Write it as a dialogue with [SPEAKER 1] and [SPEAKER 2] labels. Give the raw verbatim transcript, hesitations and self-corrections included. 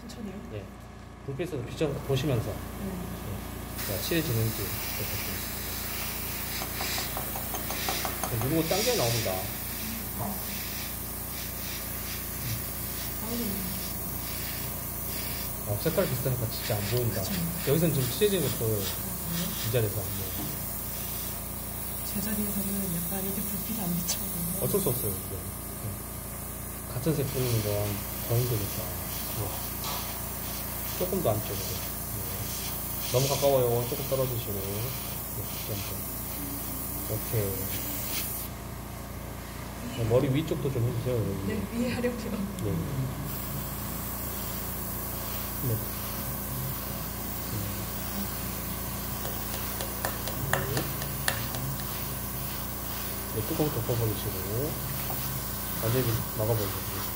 [SPEAKER 1] 천천히요?
[SPEAKER 2] 예. 불빛에서 비춰 보시면서
[SPEAKER 1] 네.
[SPEAKER 2] 예. 자, 칠해지는지 보세요. 누르고 당겨 나옵니다. 어, 색깔 비슷하니까 진짜 안 보인다.
[SPEAKER 1] 그쵸.
[SPEAKER 2] 여기서는 지금 칠해지는 게 보여요. 이 자리에서. 네.
[SPEAKER 1] 제자리에서는 약간 이렇게 불빛이 안 비쳐요.
[SPEAKER 2] 어쩔 수 없어요. 이게. 네. 같은 색 뿌리는 건 더 힘드니까. 네. 조금 더 안쪽으로. 네. 너무 가까워요. 조금 떨어지시고. 네. 오케이. 네, 머리 위쪽도 좀 해주세요. 여기.
[SPEAKER 1] 네, 위에 하려고요.
[SPEAKER 2] 네. 네. 네, 뚜껑 덮어버리시고 완전히 막아버리세요.